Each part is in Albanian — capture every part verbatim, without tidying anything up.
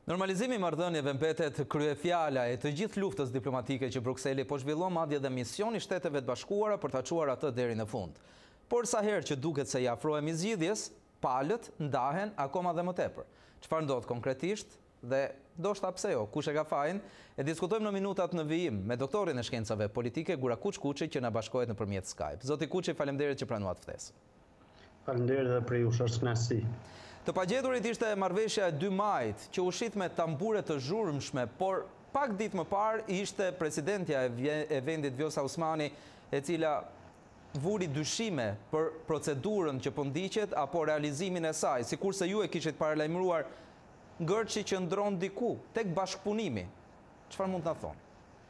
Normalizimi i marrëdhënieve mbetet kryefjala e të gjithë luftës diplomatike që Brukseli po zhvillon, madje dhe misioni i Shteteve të Bashkuara për ta çuar atë deri në fund. Por sa herë që duket se i afrohemi zgjidhjes, palët ndahen akoma dhe më tepër. Çfarë ndodh konkretisht dhe ndoshta pse jo, kush e ka fajin, e diskutojmë në minutat në vijim me doktorin e shkencave politike Gura Kuç Kuçi që na bashkohet nëpërmjet Skype. Zoti Kuçi, faleminderit që pranuat ftesën. Faleminderit dhe për ju, është kënaqësi. Të pagjeturit ishte marrëveshja e dy majit, që u shit me tambure të zhurmshme, por pak ditë më parë ishte presidentja e vendit Vjosa Osmani, e cila vuri dyshime për procedurën që po ndiqet apo realizimin e saj, sikurse ju e kishit paralajmëruar ngërçi që ndron diku tek bashkëpunimi. Çfarë mund ta thoni?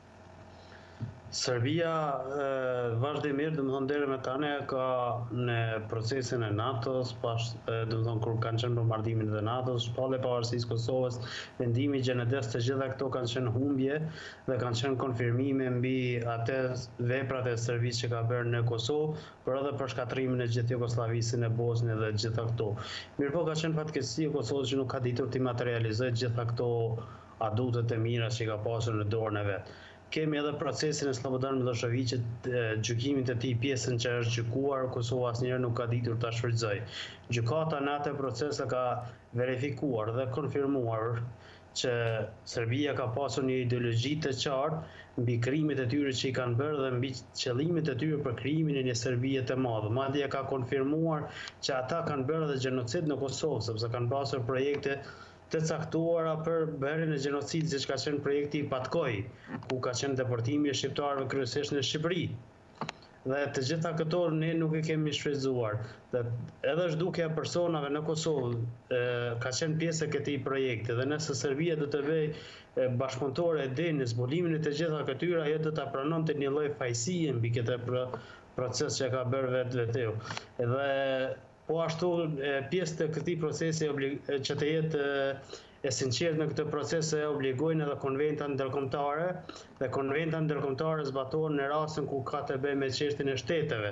Serbia vazhdimisht, domethënë deri më tani ka në procesin e NATO-s, pas domethënë kur kanë qenë bombardimin e NATO-s, shpallje pavarësisë Kosovës, vendimi gjenedes të gjitha këto kanë qenë humbje dhe kanë qenë konfirmime mbi atë veprat e Serbisë që ka bërë në Kosovë, por edhe për shkatrimin e gjithë Jugosllavisë në Bosnjë dhe gjitha këto. Mirpo ka qenë fatkeqësi e Kosovës që nuk ka ditur të materializojë gjitha këto adutet e mira që ka pasur në dorën e vet. Kemi edhe procesin e Slobodan Miloševićit, gjykimin të tij, pjesën që është gjykuar, Kosova asnjëherë nuk ka ditur ta shfrytëzojë. Gjykata në atë proces ka verifikuar dhe konfirmuar që Serbia ka pasur një ideologji të qartë mbi krimet e tyre që i kanë bërë dhe mbi qëllimet e tyre për krijimin e një Serbie të madhe. Madje ka konfirmuar që ata kanë bërë edhe gjenocid në Kosovë, sepse kanë pasur projekte të caktuara për bërjen e gjenocidit, siç ka qenë projekti i Patkoj, ku ka qenë deportimi i shqiptarëve kryesisht në Shqipëri. Dhe të gjitha këto ne nuk i kemi shfrytzuar. Dhe edhe zhdukja e personave në Kosovë e, ka qenë pjesë e këtij projekti dhe nëse Serbia do të bëjë bashkëpunëtore e dinë zbulimin e të gjitha këtyre, ajo do ta pranonte një lloj fajësie mbi këtë proces që ka bërë vetë veteu. Edhe po ashtu pjesë të këtij procesi që të jetë e sinqertë në këtë proces e obligojnë edhe konventat ndërkombëtare dhe konventat ndërkombëtare zbatohen në rastin ku ka të bëjë me çështjen e shteteve.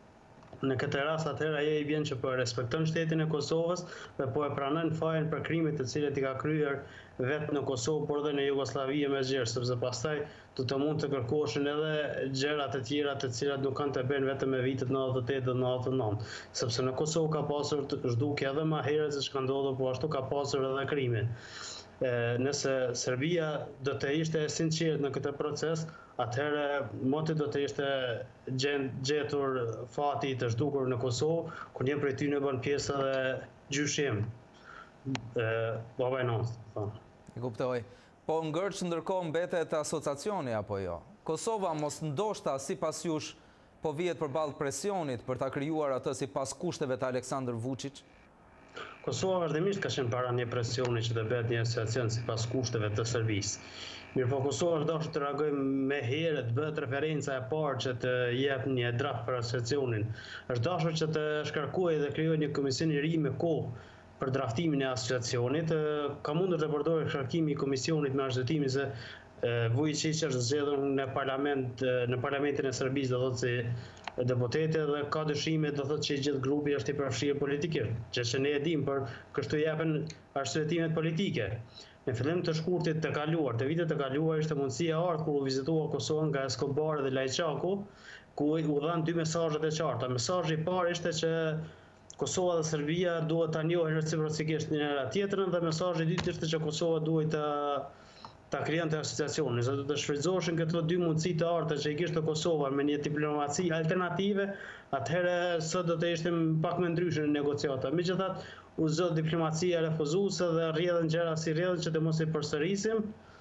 Në këtë rast atëherë ajo i vjen që po respekton shtetin e Kosovës dhe po e pranon fajin për krimet të cilat i ka kryer vetë në Kosovë, por edhe në Jugosllavi e mesgjerë, sepse pastaj do të mund të kërkoshin edhe gjëra të tjera të cilat nuk kanë të bëjnë vetëm me vitet nëntëdhjetë e tetë dhe nëntëdhjetë e nëntë, sepse në Kosovë ka pasur zhdukje edhe më herët se çka ndodhur, po ashtu ka pasur edhe krime. Nëse Serbia do të ishte e sinqertë në këtë proces, atëherë moti do të ishte gjetur fati i të zhdukur në Kosovë, ku një prej tyre bën pjesë edhe gjyshim. Baba e nëntë. E kuptoj. Po ngërç ndërkohë mbetet asociacioni apo jo? Kosova mos ndoshta sipas jush po vihet përballë presionit për ta krijuar atë sipas kushteve të Aleksandr Vučić? Kosova vazhdimisht ka qenë para një presioni që të bëhet një asociacion sipas kushteve të Serbisë. Mirëpo Kosova është dashur të reagojë më herët, bëhet referenca e parë që të jep një draft për asociacionin. Është dashur që të shkarkojë dhe krijojë një komision i ri me kohë për draftimin e asociacionit. Ka mundur të përdorë shkarkimi i komisionit me arsye se Vučić është zgjedhur në parlament në parlamentin e Serbisë, do thotë se deputete dhe ka dëshime, do thotë që gjithë grupi është i përfshirë politikisht, që që ne e dim, për kështu japen arsyetimet politike. Në fillim të shkurtit të kaluar, të vitet të kaluar, ishte mundësia e ardhur kur u vizitua Kosovën nga Escobar dhe Lajçaku, ku u dhanë dy mesazhet e qarta. Mesazhi i parë ishte që Kosova dhe Serbia duhet ta njohin reciprokisht njëra tjetrën dhe mesazhi i dytë ishte që Kosova duhet të ta krijonte asociacionin, se do të shfrytëzoheshin këto dy mundësi të arta që i kishte Kosova me një diplomaci alternative, atëherë sot do të ishim pak më ndryshe në negociata. Megjithatë, u zë diplomacia refuzuese dhe rrjedhën gjëra si rrjedhën që të mos i përsërisim.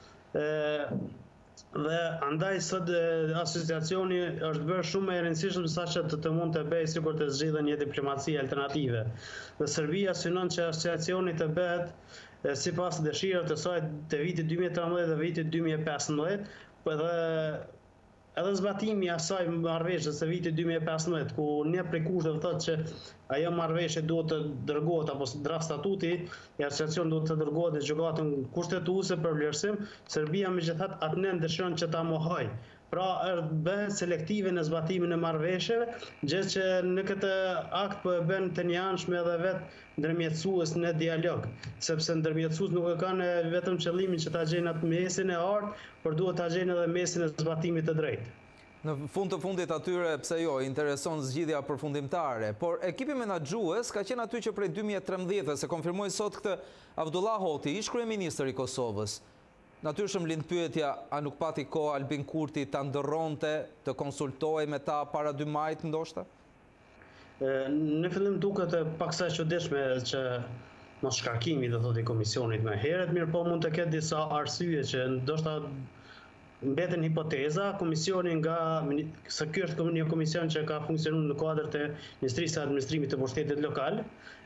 Dhe andaj sot asociacioni është bërë shumë e rëndësishëm saqë të të mund të bëjë sikur të zgjidhen një diplomaci alternative. Dhe Serbia synon që asociacioni të bëhet sipas dëshirave të saj të vitit dy mijë e tridhjetë dhe vitit dy mijë e pesëmbëdhjetë, po edhe edhe zbatimi i asaj marrëveshjes së vitit dy mijë e pesëmbëdhjetë, ku një prej kushteve thotë që ajo marrëveshje duhet të dërgohet apo draft statuti i asociacionit duhet të dërgohet në gjykatën kushtetuese për vlerësim. Serbia megjithatë atë dëshiron që ta mohojë Pra bëhet selektive në zbatimin e marrëveshjeve, gjë që në këtë akt po e bën të njëanshme edhe vetë ndërmjetësues në dialog, sepse ndërmjetësues nuk e kanë vetëm qëllimin që ta gjejnë atë mesin e artë, por duhet ta gjejnë edhe mesin e zbatimit të drejtë. Në fund të fundit atyre, pse jo, intereson zgjidhja përfundimtare, por ekipi menaxhues ka qenë aty që prej dy mijë e trembëdhjetë, se konfirmoi sot këtë Abdullah Hoti, ish kryeministër i Kosovës. Natyrshëm lind pyetja, a nuk pati kohë Albin Kurti ta ndërronte, të konsultojë me ta para dy majit ndoshta? Në fillim duket paksa e çuditshme që mos shkarkimi do thotë i komisionit më herët, mirë po mund të ketë disa arsye që ndoshta mbeten hipoteza. Komisioni nga, se ky është një komision që ka funksionuar në kuadër të Ministrisë së Administrimit të Pushtetit Lokal,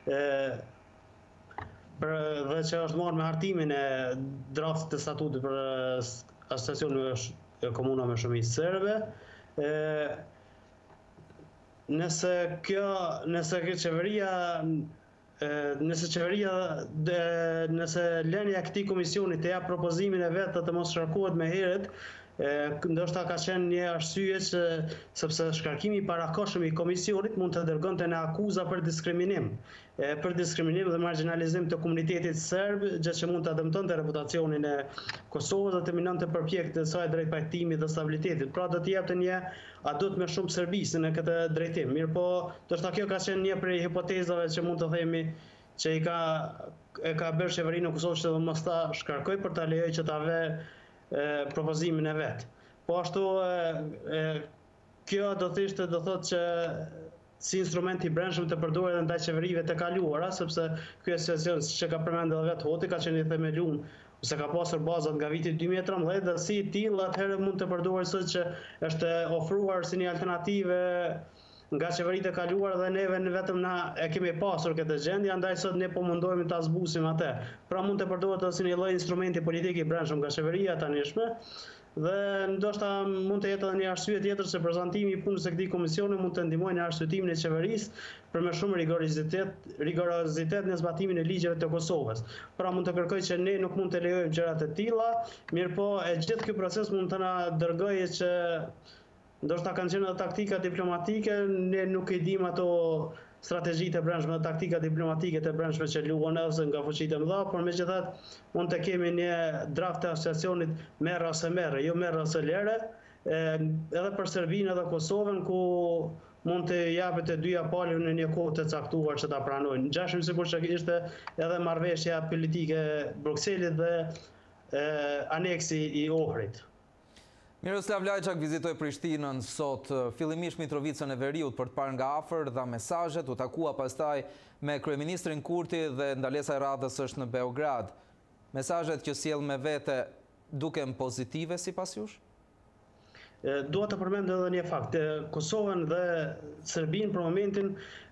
për dhe që është marrë me hartimin e draftit të statutit për asociacionin e komunave me shumicë serbe. Nëse kjo, nëse kjo qeveria Nëse qeveria, nëse lënia e këtij komisioni të jap propozimin e vet të mos shkarkohet më herët, ndoshta ka qenë një arsye që sepse shkarkimi i parakohshëm i komisionit mund të dërgonte në akuza për diskriminim, për diskriminim dhe marginalizim të komunitetit serb, gjë që mund të dëmtonte reputacionin e Kosovës dhe të minonte përpjekjet e saj drejt pajtimit dhe stabilitetit. Pra do të jepte një adut me shumë servise në këtë drejtim. Mirë po, ndoshta kjo ka qenë një prej hipotezave që mund të themi që i ka e ka bërë qeverinë e Kosovës që mos ta shkarkoj për ta lejoj që ta vë propozimin e vet. Po ashtu kjo do të ishte do thotë që si instrument i brendshëm të përdorur edhe ndaj qeverive të kaluara, sepse ky asociacion, siç e ka përmendur edhe vet Hoti, ka qenë i themeluar ose ka pasur bazat nga viti dy mijë e trembëdhjetë dhe si i tillë atëherë mund të përdoret sot që është ofruar si një alternativë nga qeveritë e kaluara dhe neve në vetëm na e kemi pasur këtë gjendje, andaj sot ne po mundohemi ta zbusim atë. Pra mund të përdoret si një lloj instrumenti politik i brendshëm nga qeveria e tanishme. Dhe ndoshta mund të jetë edhe një arsye tjetër se prezantimi i punës së këtij komisioni mund të ndihmojë në arsyetimin e qeverisë për më shumë rigorozitet, rigorozitet në zbatimin e ligjeve të Kosovës. Pra mund të kërkoj që ne nuk mund të lejojmë gjëra të tilla, mirë po e gjithë ky proces mund të na dërgojë që ndoshta kanë qenë edhe taktika diplomatike, ne nuk e dim ato strategjitë e brendshme dhe taktika diplomatike të brendshme që luan ose nga fuqitë e mëdha, por megjithatë mund të kemi një draft të asociacionit merr ose merr, jo merr ose lere, edhe për Serbinë edhe Kosovën, ku mund të japet e dyja palë në një kohë të caktuar që ta pranojnë. Ngjashëm sikur që ishte edhe marrëveshja politike Brukselit dhe aneksi i Ohrit. Miroslav Lajçak vizitoi Prishtinën sot, fillimisht Mitrovicën e Veriut për të parë nga afër dha mesazhet, u takua pastaj me kryeministrin Kurti dhe ndalesa e radhës është në Beograd. Mesazhet që sjell me vete duken pozitive sipas jush? Dua të përmend edhe një fakt. Kosovën dhe Serbinë për momentin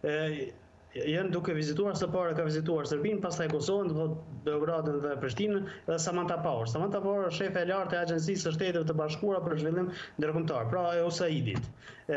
janë duke vizituar, së pari ka vizituar Serbinë, pastaj Kosovën, Beogradin dhe Prishtinën, dhe Samantha Power. Samantha Power është shefe e lartë e Agjencisë së Shtetit të Bashkuara për Zhvillim Ndërkombëtar, pra e U S A I D-it.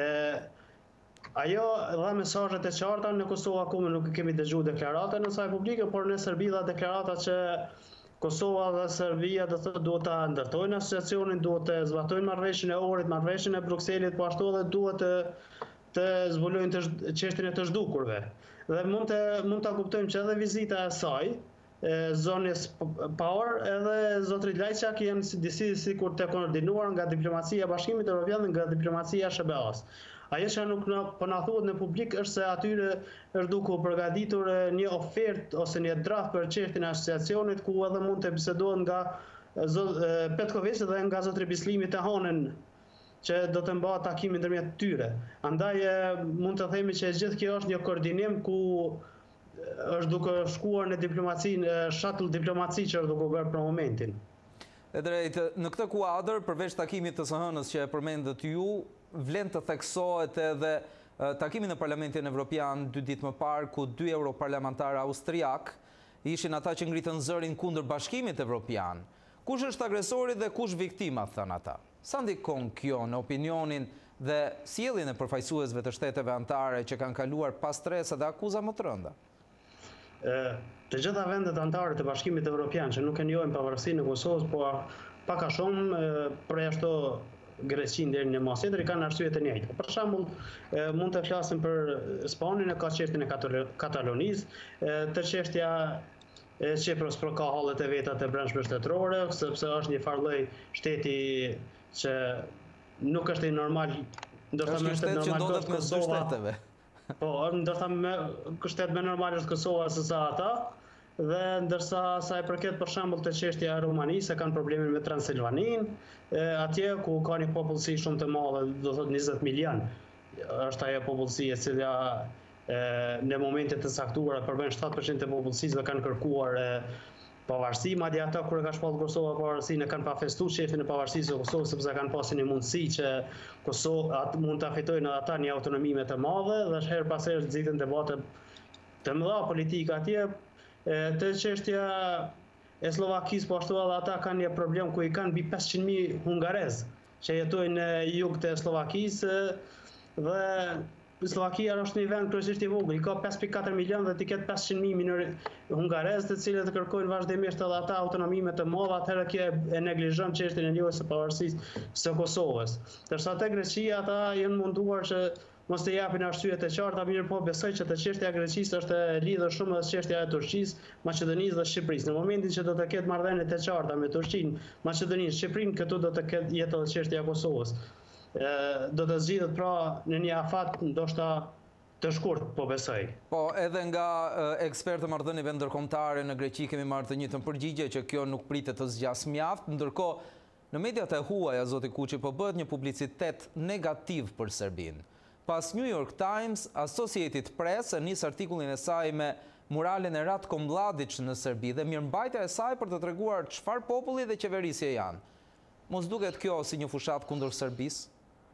Ajo dha mesazhet e qarta, në Kosovë akoma nuk kemi dëgjuar deklaratën e saj publike, por në Serbi dha deklarata që Kosova dhe Serbia do të duhet ta ndërtojnë asociacionin, duhet të zbatojnë marrëveshjen e Ohrit, marrëveshjen e Brukselit, po ashtu edhe duhet të të zbulojnë të çështjen e të zhdukurve. Dhe mund të mund ta kuptojmë që edhe vizita e saj, e zonës Power, edhe zotrit Lajçak janë disi sikur të koordinuar nga diplomacia e Bashkimit Evropian dhe nga diplomacia e S B A-s. Ajo që nuk po na thuhet në publik është se atyre është duke u përgatitur një ofertë ose një draft për çështjen e asociacionit, ku edhe mund të bisedohet nga Petković dhe nga zotri Bislimi të Hanën, që do të mbahet takimi ndërmjet tyre. Andaj mund të themi që gjithë kjo është një koordinim ku është duke shkuar në diplomacinë, shuttle diplomaci që është duke bërë për momentin. E drejt, në këtë kuadër, përveç takimit të S H N-s që e përmendët ju, vlen të theksohet edhe takimi në Parlamentin Evropian dy ditë më parë, ku dy europarlamentarë austriak ishin ata që ngritën zërin kundër Bashkimit Evropian. Kush është agresori dhe kush viktima, thënë ata? Sa ndikon kjo në opinionin dhe sjelljen e përfaqësuesve të shteteve anëtare që kanë kaluar pas stresa dhe akuza më të rënda? Të gjitha vendet anëtare të Bashkimit Evropian që nuk e njohin pavarësinë e Kosovës, po pak a shumë për ashtu Greqinë deri në mas tjetër kanë arsye të njëjta. Për shembull, mund të flasim për Spanjën, ka çështjen e Katalonisë, të çështja e Çipros pro ka hallet e veta të brendshme shtetërore, sepse është një farë lloj shteti që nuk është i normal, ndërsa me shtet që ndodhet me dy shteteve. Po, ndërsa me shtet më normal është Kosova se sa ata. Dhe ndërsa sa e përket për shembull të çështja e Rumanisë, kanë problemin me Transilvaninë, atje ku ka një popullsi shumë të madhe, do thotë njëzet milion, është ajo popullsi e cila në momente të caktuara përben shtatë përqind të popullsisë dhe kanë kërkuar pavarësi, madje ata kur ka shpallur Kosova pavarësinë kanë pa festuar çështjen e pavarësisë së Kosovës sepse kanë pasur një mundësi që Kosova mund ta fitojnë ata një autonomi më të madhe dhe her pas here nxitën debate të mëdha politike atje. Të çështja e Slovakisë, po ashtu edhe ata kanë një problem ku i kanë mbi pesëqind mijë hungarez që jetojnë në jug të Slovakisë dhe Slovakia është një vend kryesisht i vogël, i ka pesë pikë katër milion dhe ti ketë pesëqind mijë hungarez të cilët kërkojnë vazhdimisht edhe ata autonomi më të madhe, atëherë kjo e neglizhon çështjen e njohjes së pavarësisë së Kosovës. Ndërsa te Greqia ata janë munduar që mos të japin arsyet e qarta, mirë po besoj që të çështja e Greqisë është e lidhur shumë me çështja e Turqisë, Maqedonisë dhe Shqipërisë. Në momentin që do të ketë marrëdhënie të qarta me Turqinë, Maqedoninë, Shqipërinë, këtu do të ketë jetë edhe çështja e Kosovës. Do të zgjidhet pra në një afat ndoshta të shkurt, po besoj. Po, edhe nga ekspertë marrëdhënieve ndërkombëtare në Greqi kemi marrë të njëjtën përgjigje që kjo nuk pritet të zgjas mjaft, ndërkohë në mediat e huaja zoti Kuçi po bëhet një publicitet negativ për Serbinë. Pas New York Times, Associated Press e nis artikullin e saj me muralen e Ratko Mladić në Serbi dhe mirëmbajtja e saj për të treguar çfarë populli dhe qeverisje janë. Mos duket kjo si një fushat kundër Serbisë?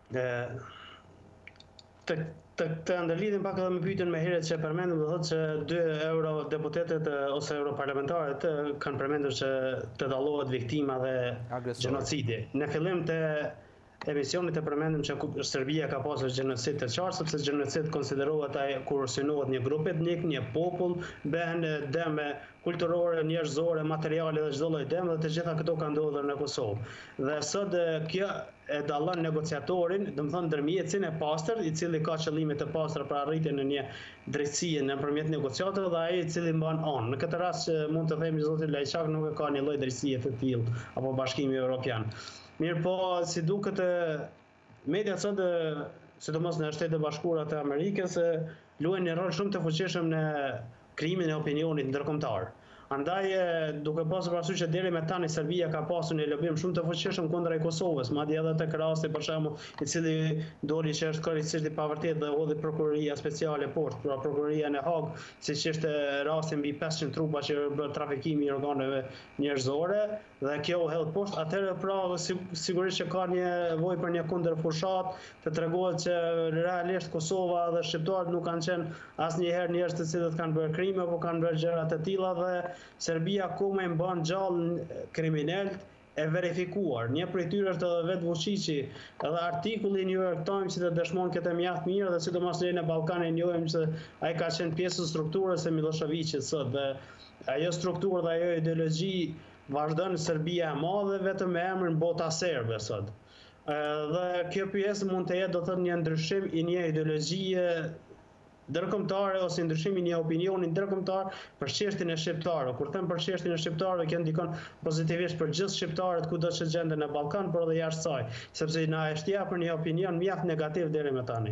Të të ndërlidhim pak edhe me pyetjen më herët që përmendëm, do thotë që dy eurodeputetët ose europarlamentarët kanë përmendur që të dallohet viktima dhe gjenocidi. Në fillim të emisionit e përmendëm që Serbia ka pasur gjenocid të qartë, sepse gjenocid konsiderohet ai kur synohet një grup etnik, një popull, bën dëme kulturore, njerëzore, materiale dhe çdo lloj dëme, dhe të gjitha këto kanë ndodhur në Kosovë. Dhe sot kjo e dallon negociatorin, domethënë ndërmjetësin e pastër, i cili ka qëllime të pastra për arritjen në një drejtësi nëpërmjet negociatave dhe ai i cili mban anë. Në këtë rast mund të themi zoti Lajçak nuk ka një lloj drejtësie të tillë apo Bashkimi Evropian. Mirë po, si duket mediat sot, sidomos në Shtetet e Bashkuara të Amerikës, luajnë një rol shumë të fuqishëm në krijimin e opinionit ndërkombëtar. Andaj, duke pasur parasysh që deri me tani Serbia ka pasur një lobim shumë të fuqishëm kundër Kosovës, madje edhe tek rasti për shembull, i cili doli që është krejtësisht i pavërtetë dhe hodhi prokuroria speciale poshtë, pra prokuroria në Hag, siç ishte rasti mbi pesëqind trupa që bë trafikimi i organeve njerëzore, dhe kjo u hedh poshtë. Atëherë pra sigurisht që ka një nevojë për një kundërfushat, të tregohet që realisht Kosova dhe shqiptarët nuk kanë qenë asnjëherë njerëz të cilët kanë bërë krime apo kanë bërë gjëra të tilla dhe Serbia akoma e mban gjallë kriminalët e verifikuar. Një prej tyre është edhe vetë Vučići, edhe artikulli i New York Times që dëshmon këtë mjaft mirë dhe sidomos në Ballkanin e njohim se ai ka qenë pjesë e strukturës së Miloševićit sot dhe ajo strukturë dhe ajo ideologji vazhdon në Serbia e madhe vetëm me emrin bota serbe sot. Dhe kjo pjesë mund të jetë do të thotë një ndryshim i një ideologjie ndërkombëtare ose ndryshimi një opinioni ndërkombëtar për çështjen e shqiptarëve. Kur them për çështjen e shqiptarëve, kjo ndikon pozitivisht për gjithë shqiptarët kudo që gjenden në Ballkan, por edhe jashtë saj, sepse na është japur një opinion mjaft negativ deri më tani.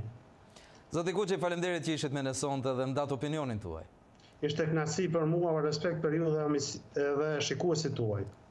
Zoti Kuçi, faleminderit që ishit me ne sonte dhe më dat opinionin tuaj. Ishte kënaqësi për mua, respekt për ju dhe, dhe shikuesit tuaj.